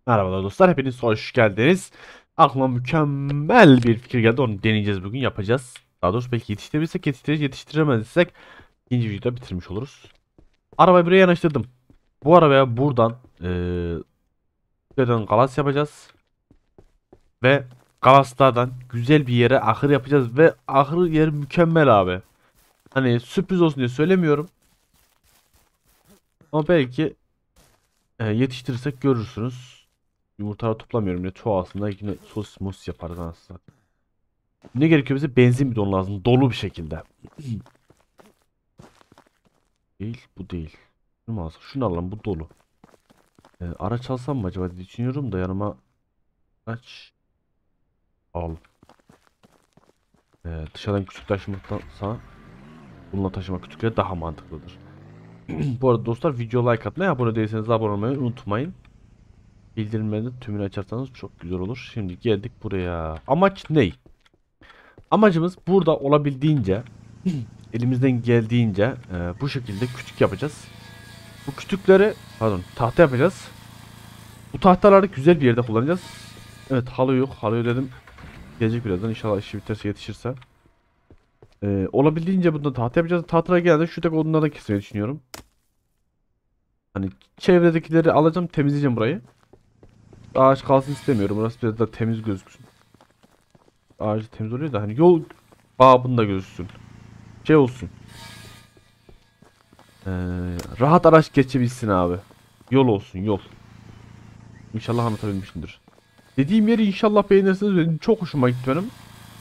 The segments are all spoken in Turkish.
Merhabalar dostlar, hepiniz hoş geldiniz. Aklıma mükemmel bir fikir geldi, onu deneyeceğiz bugün, yapacağız. Daha doğrusu belki yetiştirebilirsek yetiştiririz, yetiştiremezsek ikinci videoda bitirmiş oluruz. Arabayı buraya yanaştırdım. Bu arabaya buradan buradan galas yapacağız. Ve galaslardan güzel bir yere ahır yapacağız ve ahır yeri mükemmel abi. Hani sürpriz olsun diye söylemiyorum. Ama belki yetiştirirsek görürsünüz. Yumurtaları toplamıyorum ya, çoğalsın yine sos mus yaparız aslında. Ne gerekiyor bize? Benzin bidonu lazım. Dolu bir şekilde. Değil. Bu değil. Şunu mu alsam? Şunu alalım. Bu dolu. Araç alsam mı acaba diye düşünüyorum da yanıma araç al. Dışarıdan küçük taşımaktansa bununla taşımak küçükleri daha mantıklıdır. Bu arada dostlar, video like atmayı, abone değilseniz abone olmayı unutmayın. Bildirimleri de tümünü açarsanız çok güzel olur. Şimdi geldik buraya. Amaç ne? Amacımız burada olabildiğince elimizden geldiğince bu şekilde küçük yapacağız. Bu kütükleri, pardon, tahta yapacağız. Bu tahtaları güzel bir yerde kullanacağız. Evet, halı yok. Halı dedim. Gelecek birazdan inşallah, işi biterse yetişirse. Olabildiğince bundan tahta yapacağız. Tahtalara geldi. Şu tek odunları da kesmeyi düşünüyorum. Hani çevredekileri alacağım, temizleyeceğim burayı. Ağaç kalsın istemiyorum. Burası biraz da temiz gözüksün. Ağacı temiz oluyor da hani yol babında gözüksün. Şey olsun. Ee, Rahat araç geçebilsin abi. Yol olsun, yol. İnşallah anlatabilmişimdir. Dediğim yeri inşallah beğenirsiniz. Benim çok hoşuma gitti benim.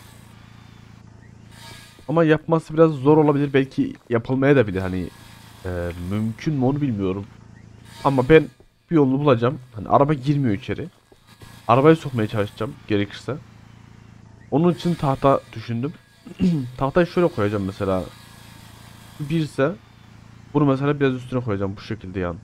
Ama yapması biraz zor olabilir. Belki yapılmaya da bilir. Hani mümkün mü onu bilmiyorum. Ama ben bir yolunu bulacağım. Hani araba girmiyor içeri. Arabayı sokmaya çalışacağım gerekirse. Onun için tahta düşündüm. Tahtayı şöyle koyacağım mesela. Birse bunu mesela biraz üstüne koyacağım bu şekilde yan.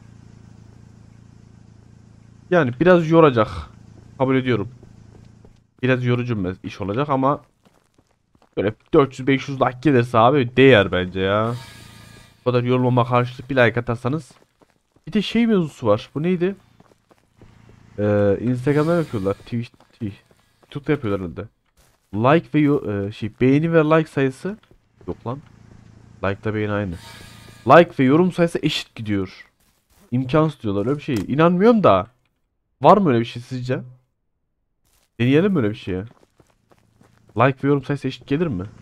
Yani biraz yoracak. Kabul ediyorum. Biraz yorucu bir iş olacak ama böyle 400-500 dakika gelirse abi değer bence ya. Bu kadar yorulmama karşılık bir like atarsanız. Bir de şey mevzusu var. Bu neydi? Instagram'da yapıyorlar. TikTok'ta yapıyorlar herhalde. Like ve beğeni ve like sayısı yok lan. Like da beğeni aynı. Like ve yorum sayısı eşit gidiyor. İmkansız diyorlar öyle bir şey. İnanmıyorum da. Var mı öyle bir şey sizce? Deneyelim mi öyle bir şeye? Like ve yorum sayısı eşit gelir mi?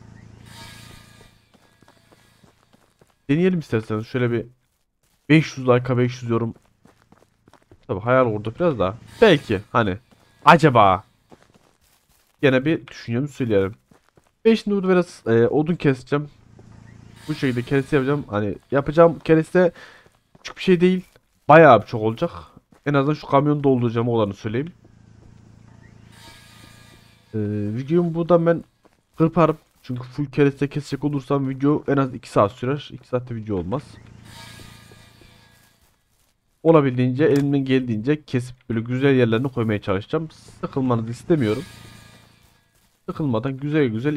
Deneyelim isterseniz. Şöyle bir 500 like'a 500 yorum. Tabi hayal orada biraz da. Belki hani. Acaba. Gene bir düşünüyorum, söyleyelim. Ben şimdi burada biraz odun keseceğim. Bu şekilde kereste yapacağım. Hani yapacağım kereste küçük bir şey değil. Bayağı bir çok olacak. En azından şu kamyonu dolduracağım, o kadarını söyleyeyim. Videomu buradan ben kırparım. Çünkü full kereste kesecek olursam video en az 2 saat sürer. 2 saatte video olmaz. Olabildiğince elimden geldiğince kesip böyle güzel yerlerini koymaya çalışacağım. Sıkılmanızı istemiyorum. Sıkılmadan güzel güzel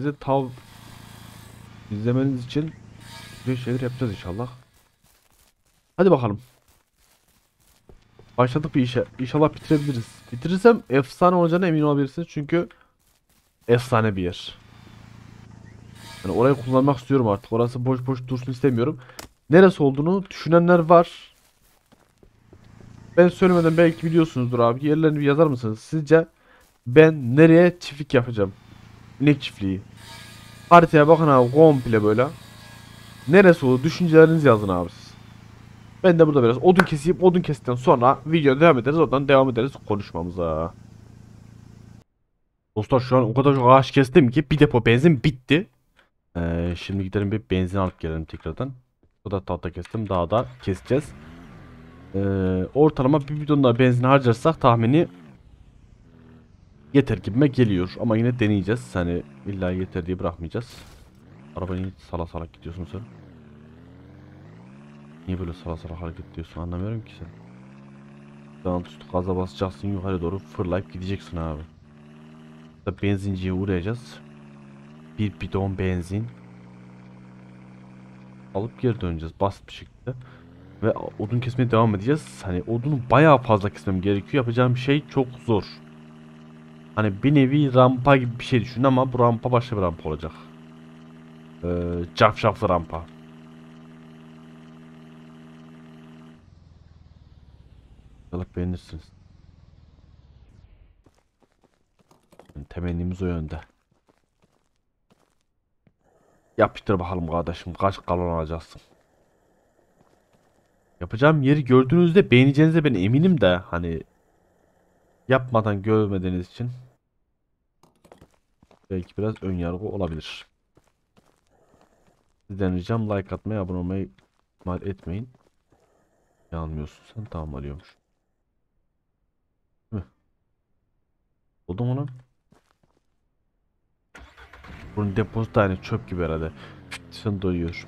izlemeniz için güzel şeyler yapacağız inşallah. Hadi bakalım. Başladık bir işe. İnşallah bitirebiliriz. Bitirirsem efsane olacağına emin olabilirsiniz. Çünkü efsane bir yer. Yani orayı kullanmak istiyorum artık. Orası boş boş dursun istemiyorum. Neresi olduğunu düşünenler var. Ben söylemeden belki biliyorsunuzdur abi. Yerlerini bir yazar mısınız? Sizce ben nereye çiftlik yapacağım? İnek çiftliği. Haritaya bakın abi, komple böyle. Neresi olur? Düşüncelerinizi yazın abi siz. Ben de burada biraz odun keseyim. Odun kestikten sonra video devam ederiz. Oradan devam ederiz konuşmamıza. Dostlar, şu an o kadar çok ağaç kestim ki bir depo benzin bitti. Şimdi gidelim bir benzin alıp gelelim tekrardan. Bu da tahta kestim. Daha da keseceğiz. Ortalama bir bidon daha benzin harcarsak tahmini yeter gibime geliyor. Ama yine deneyeceğiz. Hani illa yeter diye bırakmayacağız. Arabayı sala salak gidiyorsun sen. Niye böyle sala salak hareket ediyorsun, anlamıyorum ki sen. Daha üstü gaza basacaksın, yukarı doğru fırlayıp gideceksin abi. Da benzinciye uğrayacağız. Bir bidon benzin alıp geri döneceğiz basit bir şekilde. Ve odun kesmeye devam edeceğiz. Hani odunu bayağı fazla kesmem gerekiyor. Yapacağım şey çok zor. Hani bir nevi rampa gibi bir şey düşün ama bu rampa başka bir rampa olacak. Cafcaflı rampa. İnşallah beğenirsiniz. Yani temennimiz o yönde. Yapıştır bakalım kardeşim. Kaç galon alacaksın? Yapacağım yeri gördüğünüzde beğeneceğinize ben eminim de hani yapmadan görmediğiniz için belki biraz ön yargı olabilir. Sizden ricam like atmayı, abone olmayı ihmal etmeyin. Yanmıyorsun sen, tamam alıyormuş. Değil mi? Oldu mu lan? Bunun deposu da aynı çöp gibi herhalde. Sen doyuyor.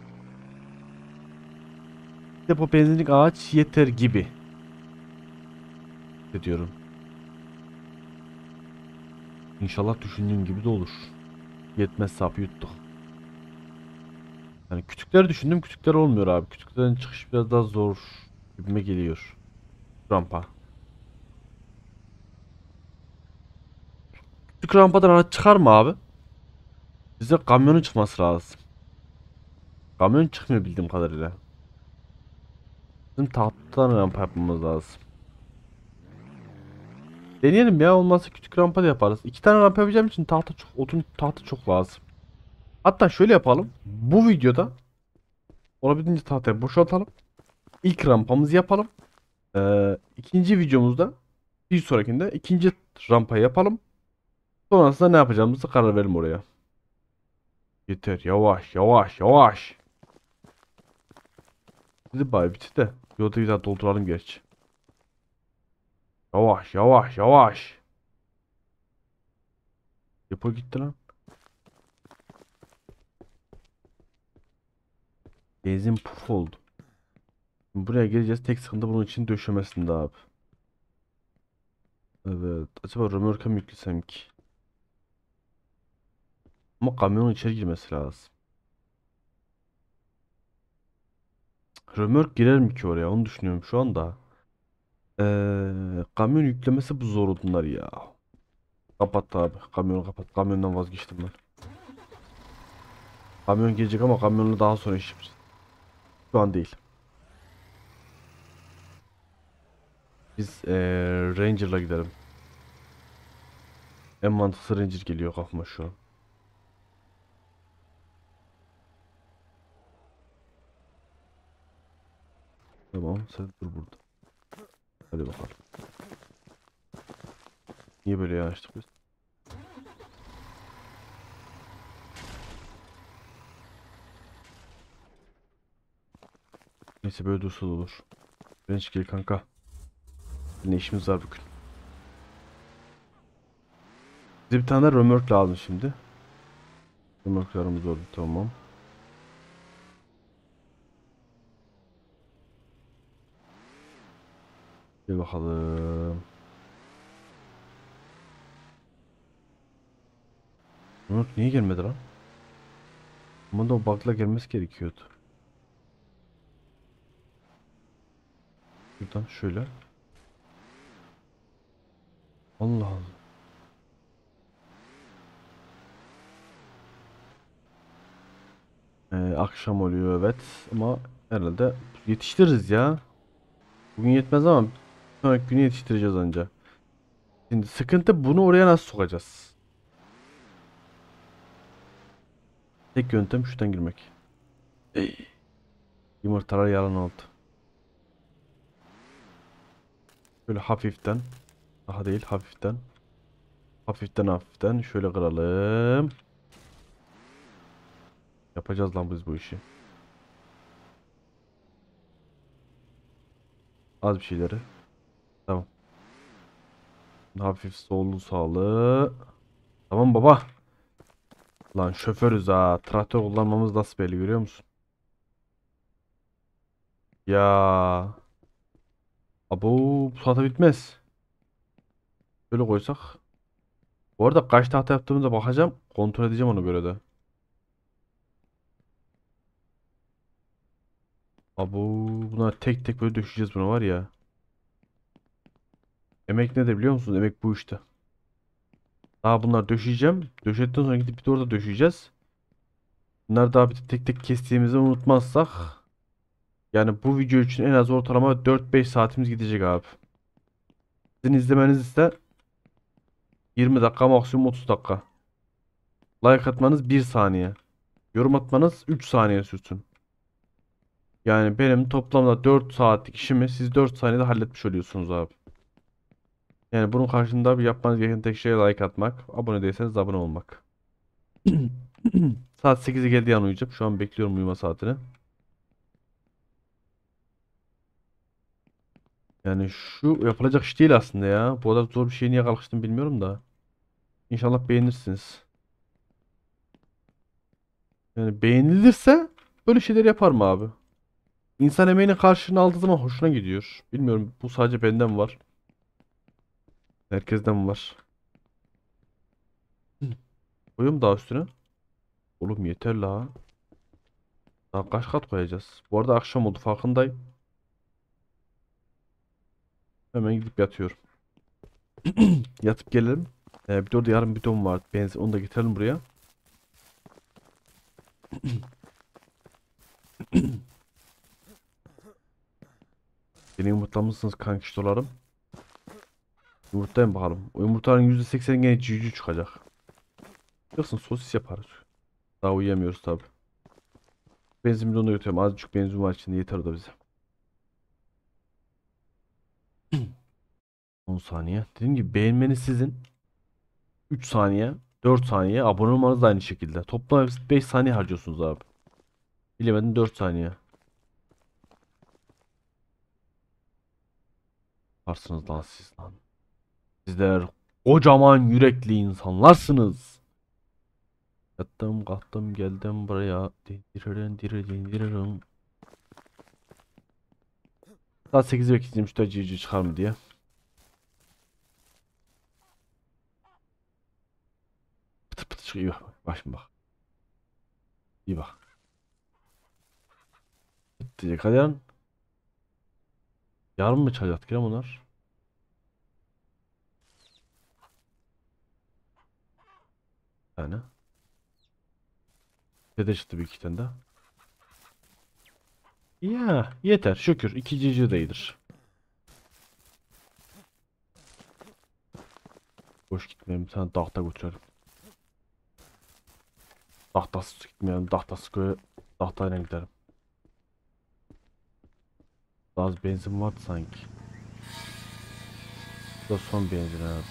Depo benzinlik ağaç yeter gibi. Diyorum. İnşallah düşündüğüm gibi de olur. Yetmez sap yuttuk. Yani küçükleri düşündüm, küçükler olmuyor abi. Küçüklerin çıkış biraz daha zor gibime geliyor. Rampa. Küçük rampadan araç çıkar mı abi? Bize kamyonun çıkması lazım. Kamyon çıkmıyor bildiğim kadarıyla. Bizim tahtadan rampa yapmamız lazım. Deneyelim ya, olmazsa küçük rampa da yaparız. İki tane rampa yapacağım için tahta çok, odun tahta çok lazım. Hatta şöyle yapalım. Bu videoda olabildiğince tahtayı boşaltalım. İlk rampamızı yapalım. İkinci videomuzda, bir sonrakinde ikinci rampayı yapalım. Sonrasında ne yapacağımızı karar verelim oraya. Yeter, yavaş yavaş yavaş. Bizi bari bitti de. Yolda güzel dolduralım gerçi. Yavaş yavaş yavaş. Depo gitti lan. Benzin puf oldu. Şimdi buraya geleceğiz. Tek sıkıntı bunun için döşemesinde abi. Evet. Acaba römorka mı yüklesem ki? Ama kamyonun içeri girmesi lazım. Römork girer mi ki oraya? Onu düşünüyorum şu anda. Kamyon yüklemesi bu zor odunlar ya. Kapat abi. Kamyonu kapat. Kamyondan vazgeçtim ben. Kamyon gelecek ama kamyonla daha sonra iş yapacağız. Şu an değil. Biz Ranger'la gidelim. En mantıklı Ranger geliyor kafama şu an. Tamam, sen dur burada. Hadi bakalım. Niye böyle yanaştık biz? Neyse, böyle dursa da olur. Range gel kanka. Yine işimiz var bugün. Bize bir tane römork lazım şimdi. Römorklarımız oldu, tamam. Gel bakalım. Römork niye gelmedi lan? Ama da o bug'la gelmesi gerekiyordu. Şuradan şöyle. Allah Allah. Akşam oluyor evet, ama herhalde yetiştiririz ya. Bugün yetmez ama sonraki günü yetiştireceğiz anca. Şimdi sıkıntı, bunu oraya nasıl sokacağız? Tek yöntem şuradan girmek. Ey, yumurtalar yalan oldu. Şöyle hafiften. Daha değil, hafiften. Hafiften hafiften şöyle kıralım. Yapacağız lan biz bu işi. Az bir şeyleri. Tamam. Hafif sollu sağlı. Tamam baba. Lan şoförüz ha. Traktör kullanmamız nasıl belli, görüyor musun? Ya. Abo, bu saate bitmez. Böyle koysak. Bu arada kaç tahta yaptığımıza bakacağım. Kontrol edeceğim ona göre de. Abo, buna tek tek böyle döşeceğiz buna var ya. Emek nedir biliyor musunuz? Emek bu işte. Daha bunlar döşeyeceğim. Döşedikten sonra gidip bir de orada döşeyeceğiz. Bunları daha bir de tek tek kestiğimizi unutmazsak. Yani bu video için en az ortalama 4-5 saatimiz gidecek abi. Sizin izlemeniz ise 20 dakika, maksimum 30 dakika. Like atmanız 1 saniye. Yorum atmanız 3 saniye sürsün. Yani benim toplamda 4 saatlik işimi siz 4 saniyede halletmiş oluyorsunuz abi. Yani bunun karşında bir yapmanız gereken tek şey like atmak. Abone değilseniz abone olmak. Saat 8'e geldiği an uyuyacağım. Şu an bekliyorum uyuma saatini. Yani şu yapılacak iş değil aslında ya. Bu kadar zor bir şeye niye kalkıştım bilmiyorum da. İnşallah beğenirsiniz. Yani beğenilirse böyle şeyler yaparım abi. İnsan emeğinin karşılığını aldığı zaman hoşuna gidiyor. Bilmiyorum, bu sadece benden var. Herkesten var. Koyuyorum daha üstüne. Oğlum yeter la. Daha kaç kat koyacağız? Bu arada akşam oldu, farkındayım. Hemen gidip yatıyorum. Yatıp gelelim. Bir de orada yarım bidon var. Benzin, onu da getirelim buraya. Beni yumurtlamışsınız kankiştolarım. Yumurtlayın bakalım. O yumurtanın %80'i gene cücü çıkacak. Yoksa sosis yaparız. Daha uyuyamıyoruz tabi. Benzin bidonu götürüyorum. Azıcık benzin var içinde, yeter o da bize. 10 saniye. Dediğim gibi beğenmeniz sizin. 3 saniye. 4 saniye. Abone olmanız da aynı şekilde. Toplam 5 saniye harcıyorsunuz abi. Bilemedin 4 saniye. Varsınız lan siz lan. Sizler kocaman yürekli insanlarsınız. Yattım kalktım geldim buraya. Dindiririn dindiririn. Saat 8'i bekleyeceğim işte cici çıkar mı diye. Pıtır pıtır çıkıyor. İyi bak. Bak şimdi bak. İyi bak. Diyecek hadi yarın. Yarın mı çalacak ya bunlar? Yani. Dede çıktı bir iki tane de. Ya yeter şükür. İki cici de iyidir. Boş gitmeyelim. Bir tane tahta götürelim. Tahtasız gitmeyelim. Tahtasız köye tahtayla gidelim. Daha az benzin vardı sanki. Bu da son benzin herhalde.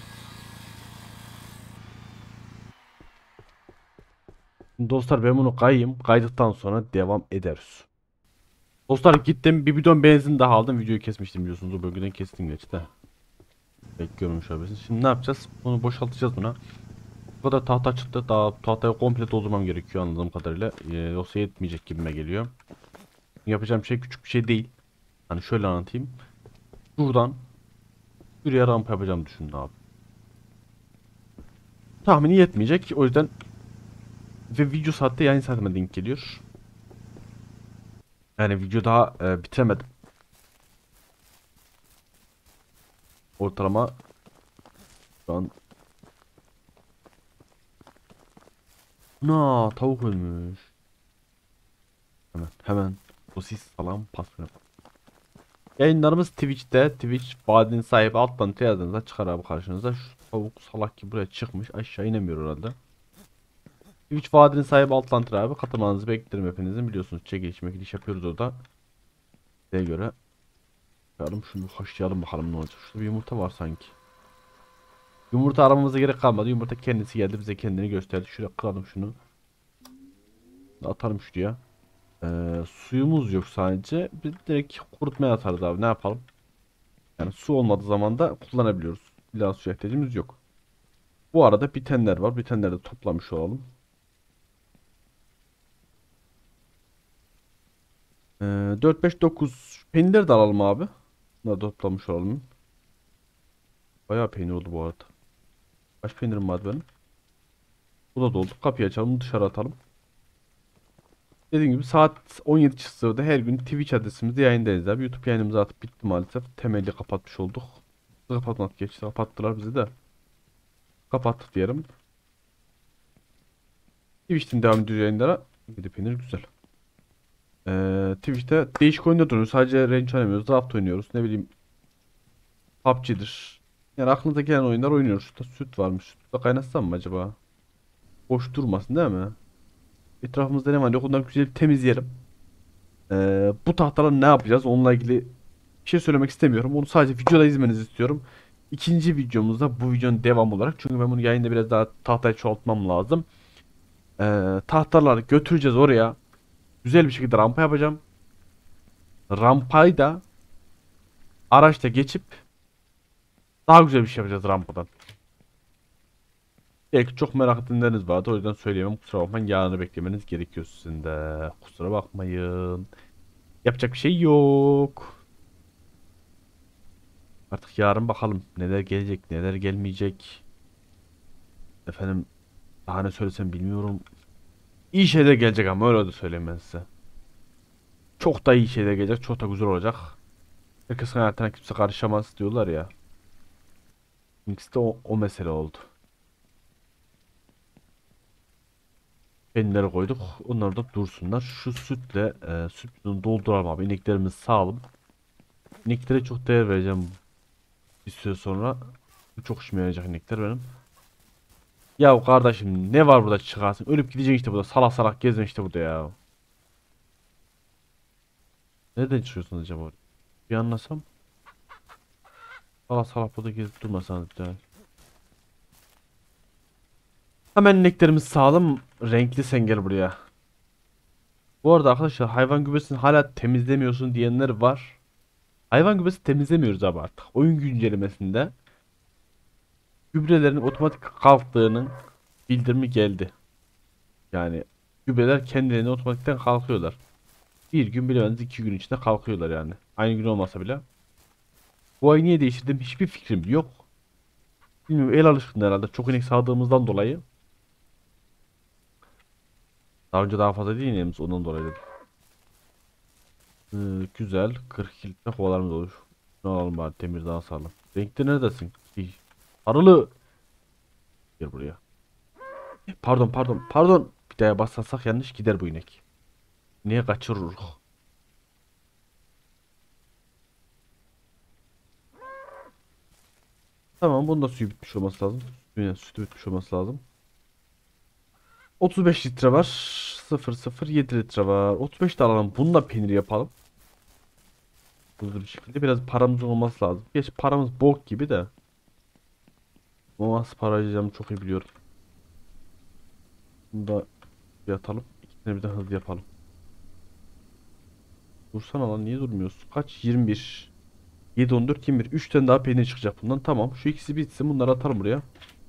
Şimdi dostlar ben bunu kayayım. Kaydıktan sonra devam ederiz. Dostlar gittim bir bidon benzin daha aldım. Videoyu kesmiştim biliyorsunuz. O bölgeden kestim geçti. Bekliyorum şu an. Şimdi ne yapacağız? Bunu boşaltacağız buna. Bu kadar tahta çıktı. Daha tahtayı komple doldurmam gerekiyor anladığım kadarıyla. Yoksa yetmeyecek gibime geliyor. Yapacağım şey küçük bir şey değil. Hani şöyle anlatayım. Buradan şuraya rampa yapacağım düşündüm abi. Tahmini yetmeyecek. O yüzden ve video saatte yayın saatime denk geliyor. Yani video daha bitiremedim. Ortalama şu an. Tavuk ölmüş. Hemen sosis salam pasta. Yayınlarımız Twitch'te. Twitch Badin sahibi alttan yazdığınızda çıkar abi karşınıza. Şu tavuk salak gibi buraya çıkmış. Aşağı inemiyor herhalde. Twitch Vadinin sahibi Altlantir abi. Katılmanızı beklerim hepinizin. Biliyorsunuz çekiliş mekiliş yapıyoruz orada. Size göre. Bakalım şunu haşlayalım bakalım ne olacak. Şurada bir yumurta var sanki. Yumurta aramamıza gerek kalmadı. Yumurta kendisi geldi bize kendini gösterdi. Şuraya kıralım şunu. Atarım şuraya. Suyumuz yok sadece. Biz direkt kurutmaya atarız abi. Ne yapalım? Yani su olmadığı zaman da kullanabiliyoruz. İlla suya ihtiyacımız yok. Bu arada bitenler var. Bitenleri de toplamış olalım. 4, 5, 9 peynirleri de alalım abi. Bunları da toplamış olalım. Bayağı peynir oldu bu arada. Kaç peynirim var benim? Bu da doldu. Kapıyı açalım, dışarı atalım. Dediğim gibi saat 17.00'da her gün Twitch adresimizde yayındayız abi. YouTube yayınımızı atıp bitti maalesef. Temelli kapatmış olduk. Kapatmak geçti. Kapattılar bizi de. Kapattık diyelim. Twitch'ten devam ediyor yayınlara. Gidip inir güzel. Twitch'te değişik oyunda duruyoruz. Sadece range oynamıyoruz. Draft oynuyoruz. Ne bileyim PUBG'dir. Yani aklınıza gelen oyunlar oynuyoruz. Şurada süt varmış. Sütle kaynatsam mı acaba? Boş durmasın değil mi? Etrafımızda ne var yok onları güzel temizleyelim. Bu tahtaları ne yapacağız? Onunla ilgili bir şey söylemek istemiyorum. Onu sadece videoda izlemenizi istiyorum. İkinci videomuzda bu videonun devamı olarak. Çünkü ben bunu yayında biraz daha tahtayı çoğaltmam lazım. Tahtaları götüreceğiz oraya. Güzel bir şekilde rampa yapacağım. Rampayı da araçta geçip daha güzel bir şey yapacağız rampadan. Belki çok merak edenleriniz vardı. O yüzden söyleyemem. Kusura bakmayın. Yarını beklemeniz gerekiyor sizin de. Kusura bakmayın. Yapacak bir şey yok. Artık yarın bakalım. Neler gelecek, neler gelmeyecek. Efendim daha ne söylesem bilmiyorum. İyi şeyler gelecek ama öyle de söyleyeyim ben size. Çok da iyi şeyler gelecek. Çok da güzel olacak. Herkesin hayatına kimse karışamaz diyorlar ya. İkisi de o mesele oldu. Kendileri koyduk. Onlar da dursunlar. Şu sütle sütünü dolduralım abi. İneklerimiz sağlam. İneklere çok değer vereceğim bir süre sonra. Bu çok işime yarayacak inekler benim. Ya kardeşim ne var burada çıkarsın? Ölüp gideceksin işte burada. Salak salak gezin işte burada ya. Nereden çıkıyorsunuz acaba? Bir anlasam. Salak salak burada gezip durmasanız bir tane. Hemen ineklerimiz sağlam. Renkli sen gel buraya. Bu arada arkadaşlar hayvan gübresini hala temizlemiyorsun diyenler var. Hayvan gübresi temizlemiyoruz abi artık. Oyun güncellemesinde gübrelerin otomatik kalktığının bildirimi geldi. Yani gübreler kendilerine otomatikten kalkıyorlar. Bir gün bilemediniz 2 gün içinde kalkıyorlar yani. Aynı gün olmasa bile. Bu ay niye değiştirdim hiçbir fikrim yok. Bilmiyorum el alışkınlığı herhalde. Çok inek sağdığımızdan dolayı. Daha önce daha fazla değil ineğimiz ondan dolayı dedim. Güzel. 42 litre kovalarımız olur. Ne alalım bari temiz daha sağlam. Renkte neredesin? Sarılı. Gel buraya. Pardon. Bir daha basarsak yanlış gider bu inek. Niye kaçırırız? Tamam bunda suyu bitmiş olması lazım. Yani sütü bitmiş olması lazım. 35 litre var. 0,07 litre var. 35 de alalım. Bununla peynir yapalım. Hızlı bir şekilde. Biraz paramız olması lazım. Geç paramız bok gibi de. Ama nasıl para harcayacağımı çok iyi biliyorum. Bunu da bir atalım. İkisini birden hızlı yapalım. Dursana lan niye durmuyorsun? Kaç? 21. 7, 14, 21. 3 tane daha peynir çıkacak bundan. Tamam. Şu ikisi bitsin. Bunları atalım buraya.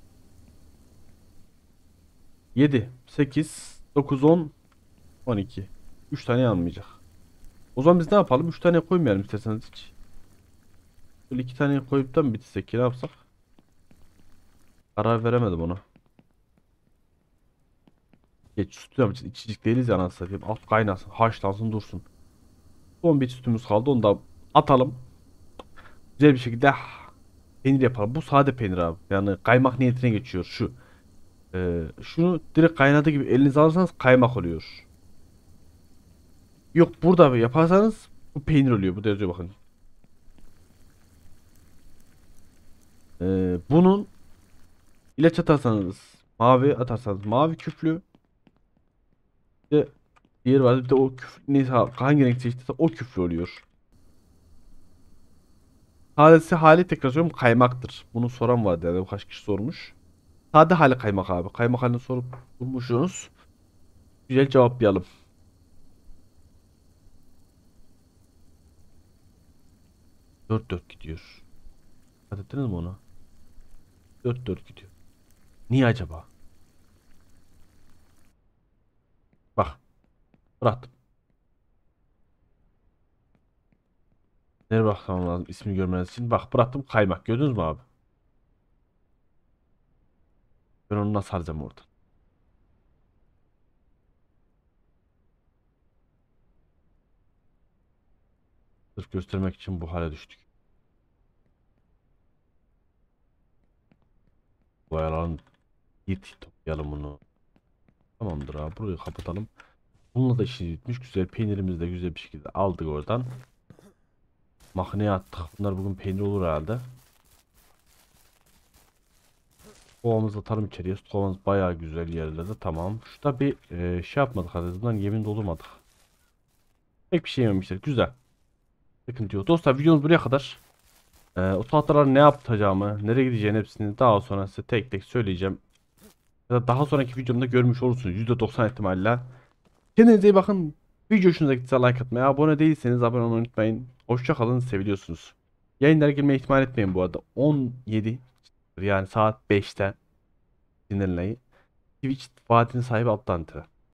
7, 8, 9, 10, 12. 3 tane yanmayacak. O zaman biz ne yapalım? 3 tane koymayalım isterseniz hiç. Böyle 2 tane koyup da mı bitsek ki ne yapsak? Karar veremedim ona. Geç sütü yapacağız. İçecek değiliz ya anasını satayım. Alt kaynasın. Haşlansın dursun. Son bir sütümüz kaldı. Onu da atalım. Güzel bir şekilde peynir yapalım. Bu sade peynir abi. Yani kaymak niyetine geçiyor şu. Şunu direkt kaynadığı gibi elinize alırsanız kaymak oluyor. Yok burada yaparsanız bu peynir oluyor. Bu da yazıyor bakın. Bunun ilaç atarsanız mavi atarsanız mavi küflü. Bir de diğer var bir de o küflü neyse hangi renk seçtiyse o küflü oluyor. Sadesi hali tekrar söylüyorum kaymaktır. Bunu soran vardı yani kaç kişi sormuş. Sade hali kaymak abi. Kaymak halini sorup bulmuşsunuz. Güzel cevaplayalım. 4-4 gidiyor. Dikkat ettiniz mi ona? 4-4 gidiyor. Niye acaba? Bak bıraktım. Nereye bakmam lazım ismini görmeniz için. Bak bıraktım kaymak. Gördünüz mü abi? Ben onu nasıl harcam orada? Sırf göstermek için bu hale düştük. Bu ayarların git toplayalım bunu. Tamamdır abi, burayı kapatalım. Bununla da işimiz bitmiş. Güzel, peynirimizi de güzel bir şekilde aldık oradan. Makineye attık. Bunlar bugün peynir olur herhalde. Kovamızı atalım içeriye. Kovamız bayağı güzel yerlerde. Tamam. Şurada bir şey yapmadık. Bundan yemin doldurmadık. Pek bir şey yememişler. Güzel. Sıkıntı yok. Dostlar, videomuz buraya kadar. O tahtalara ne yapacağımı, nereye gideceğini hepsini daha sonra size tek tek söyleyeceğim. Ya da daha sonraki videomda görmüş olursunuz %90 ihtimalle. Kendinize iyi bakın. Video hoşunuza gittiyse like atmayı, abone değilseniz abone olmayı unutmayın. Hoşça kalın, seviliyorsunuz. Yayınlara girmeyi ihmal etmeyin bu arada. 17, yani saat 5'te dinleyin. Twitch vaadinin sahibi Alttan Tire.